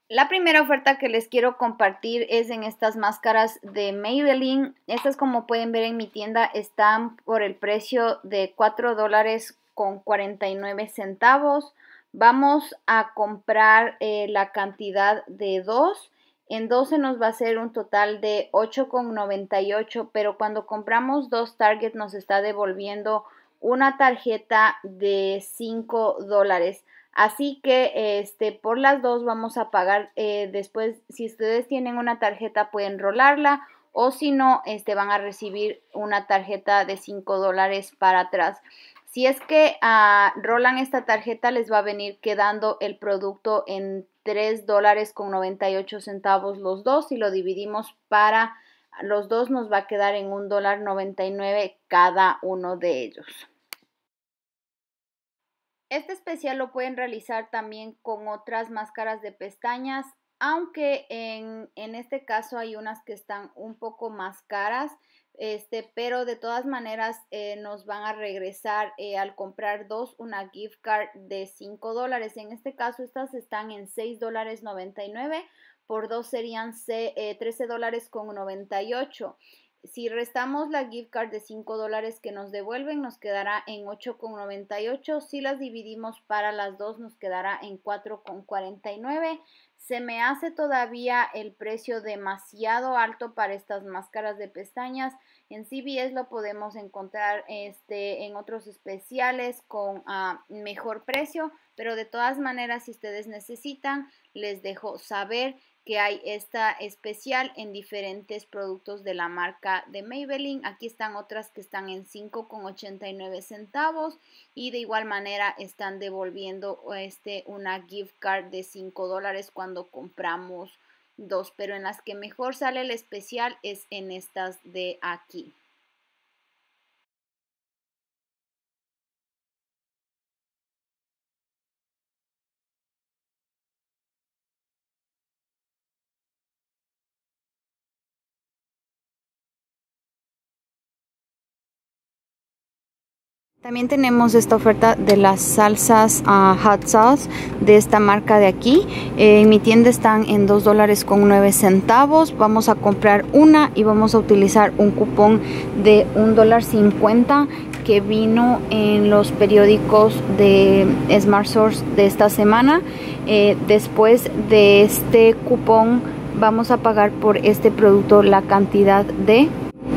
La primera oferta que les quiero compartir es en estas máscaras de Maybelline. Estas, como pueden ver en mi tienda, están por el precio de $4.49. Vamos a comprar la cantidad de 2. En 12 nos va a ser un total de $8.98, pero cuando compramos 2 Target nos está devolviendo una tarjeta de $5. Así que por las dos vamos a pagar después. Si ustedes tienen una tarjeta pueden rolarla, o si no, van a recibir una tarjeta de $5 para atrás. Si es que rolan esta tarjeta, les va a venir quedando el producto en $3.98 los dos. Si lo dividimos para los dos, nos va a quedar en $1.99 cada uno de ellos. Este especial lo pueden realizar también con otras máscaras de pestañas, aunque en este caso hay unas que están un poco más caras, pero de todas maneras nos van a regresar al comprar dos una gift card de $5. En este caso estas están en $6.99, por dos serían $13.98. Si restamos la gift card de $5 que nos devuelven, nos quedará en $8.98. Si las dividimos para las dos, nos quedará en $4.49. Se me hace todavía el precio demasiado alto para estas máscaras de pestañas. En CVS lo podemos encontrar en otros especiales con mejor precio, pero de todas maneras, si ustedes necesitan, les dejo saber que hay esta especial en diferentes productos de la marca de Maybelline. Aquí están otras que están en $5.89 y de igual manera están devolviendo una gift card de $5 cuando compramos dos, pero en las que mejor sale el especial es en estas de aquí. También tenemos esta oferta de las salsas hot sauce de esta marca de aquí. En mi tienda están en $2.09. Vamos a comprar una y vamos a utilizar un cupón de $1.50 que vino en los periódicos de Smart Source de esta semana. Después de este cupón vamos a pagar por este producto la cantidad de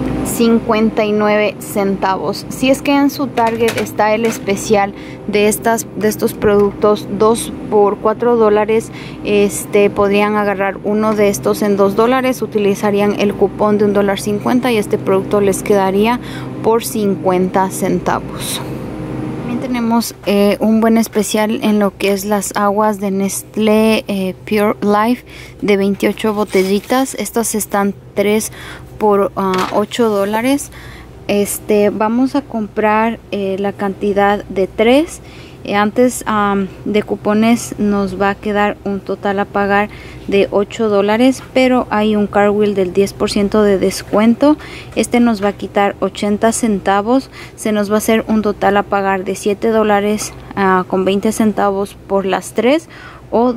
59 centavos. Si es que en su Target está el especial de estos productos 2 por $4, podrían agarrar uno de estos en $2, utilizarían el cupón de $1.50 y este producto les quedaría por 50 centavos. También tenemos un buen especial en lo que es las aguas de Nestlé Pure Life de 28 botellitas. Estas están 3 por $8. Vamos a comprar la cantidad de 3. Antes de cupones nos va a quedar un total a pagar de $8, pero hay un cartwheel del 10% de descuento. Nos va a quitar 80 centavos. Se nos va a hacer un total a pagar de $7 con 20 centavos por las 3, o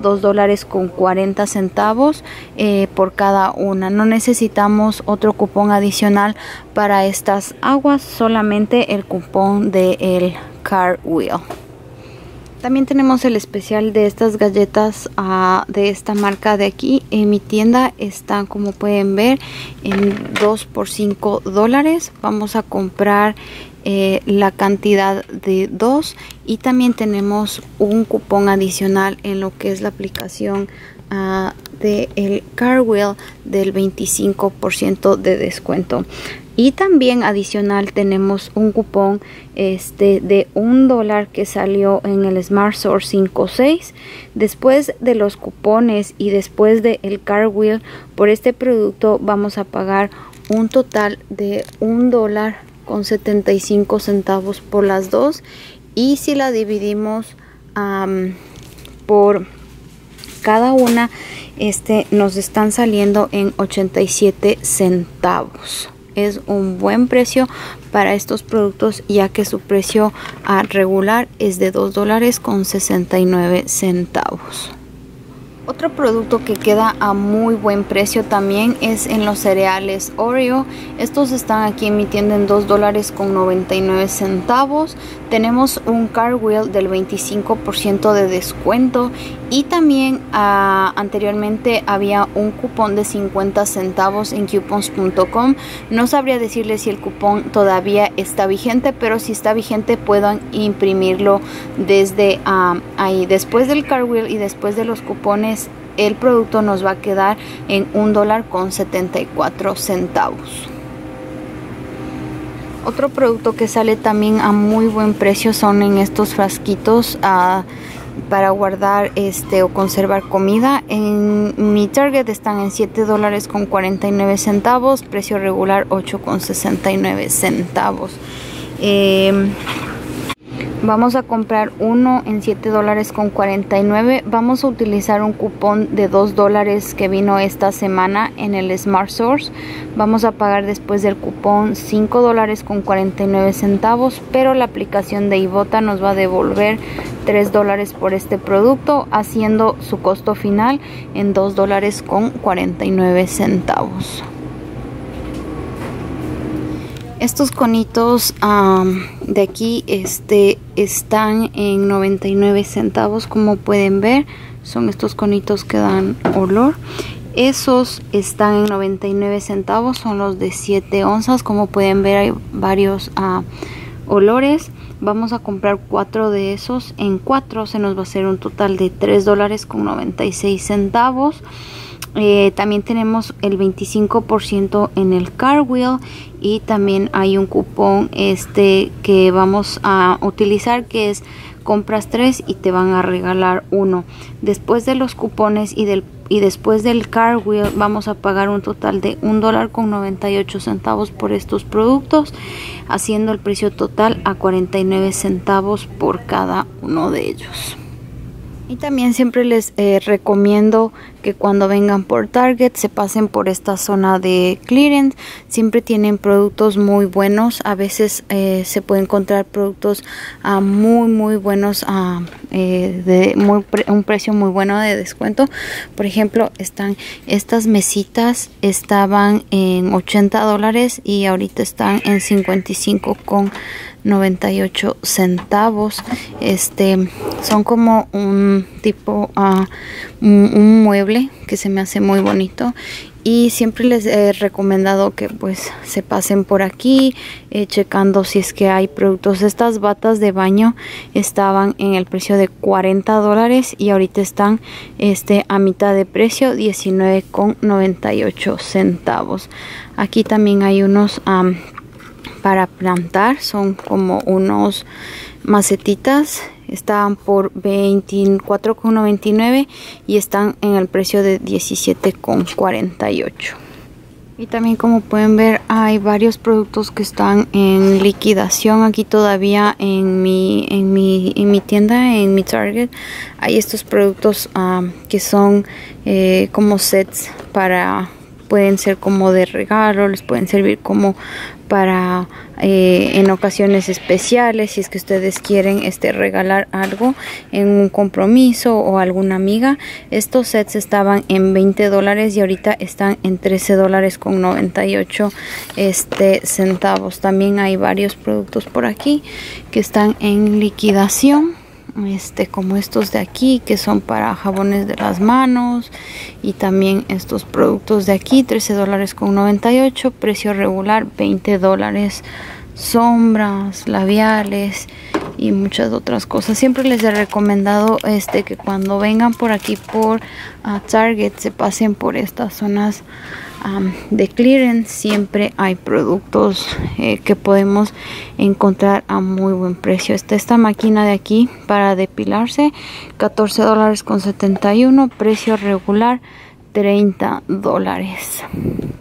$2.40 por cada una. No necesitamos otro cupón adicional para estas aguas, solamente el cupón del cartwheel. También tenemos el especial de estas galletas de esta marca de aquí. En mi tienda están, como pueden ver, en 2 por $5. Vamos a comprar la cantidad de 2 y también tenemos un cupón adicional en lo que es la aplicación del cartwheel del 25% de descuento. Y también adicional tenemos un cupón de $1 que salió en el Smart Source 56. Después de los cupones y después del cartwheel por este producto vamos a pagar un total de $1.75 por las dos, y si la dividimos por cada una nos están saliendo en 87 centavos. Es un buen precio para estos productos, ya que su precio regular es de $2.69. Otro producto que queda a muy buen precio también es en los cereales Oreo. Estos están aquí en mi tienda en $2.99. Tenemos un car wheel del 25% de descuento y también anteriormente había un cupón de 50 centavos en coupons.com. No sabría decirles si el cupón todavía está vigente, pero si está vigente puedan imprimirlo desde ahí. Después del car wheel y después de los cupones, el producto nos va a quedar en $1.74. Otro producto que sale también a muy buen precio son en estos frasquitos para guardar o conservar comida. En mi Target están en $7.49, precio regular $8.69. Vamos a comprar uno en $7.49. Vamos a utilizar un cupón de $2 que vino esta semana en el Smart Source. Vamos a pagar después del cupón $5.49, pero la aplicación de Ibotta nos va a devolver $3 por este producto, haciendo su costo final en $2.49. Estos conitos de aquí están en 99 centavos, como pueden ver. Son estos conitos que dan olor. Esos están en 99 centavos, son los de 7 onzas. Como pueden ver, hay varios olores. Vamos a comprar 4 de esos. En 4 se nos va a hacer un total de $3.96. También tenemos el 25% en el car wheel y también hay un cupón que vamos a utilizar, que es compras 3 y te van a regalar 1. Después de los cupones y después del car wheel vamos a pagar un total de $1.98 por estos productos, haciendo el precio total a 49 centavos por cada uno de ellos. Y también siempre les recomiendo que cuando vengan por Target se pasen por esta zona de clearance. Siempre tienen productos muy buenos. A veces se puede encontrar productos muy buenos de un precio muy bueno de descuento. Por ejemplo, estas mesitas estaban en $80 y ahorita están en 55,98 centavos. Son como un tipo un mueble que se me hace muy bonito, y siempre les he recomendado que pues se pasen por aquí checando si es que hay productos. Estas batas de baño estaban en el precio de $40 y ahorita están a mitad de precio, 19,98 centavos. Aquí también hay unos para plantar, son como unos macetitas, estaban por $24,99 y están en el precio de $17,48. Y también, como pueden ver, hay varios productos que están en liquidación aquí todavía en mi tienda, en mi Target. Hay estos productos que son como sets pueden ser como de regalo, les pueden servir como para en ocasiones especiales, si es que ustedes quieren regalar algo en un compromiso o alguna amiga. Estos sets estaban en $20 y ahorita están en $13,98 centavos. También hay varios productos por aquí que están en liquidación, como estos de aquí, que son para jabones de las manos, y también estos productos de aquí, $13,98, precio regular $20, sombras, labiales y muchas otras cosas. Siempre les he recomendado que cuando vengan por aquí por Target se pasen por estas zonas de clearance. Siempre hay productos que podemos encontrar a muy buen precio. Esta máquina de aquí para depilarse, $14,71, precio regular $30.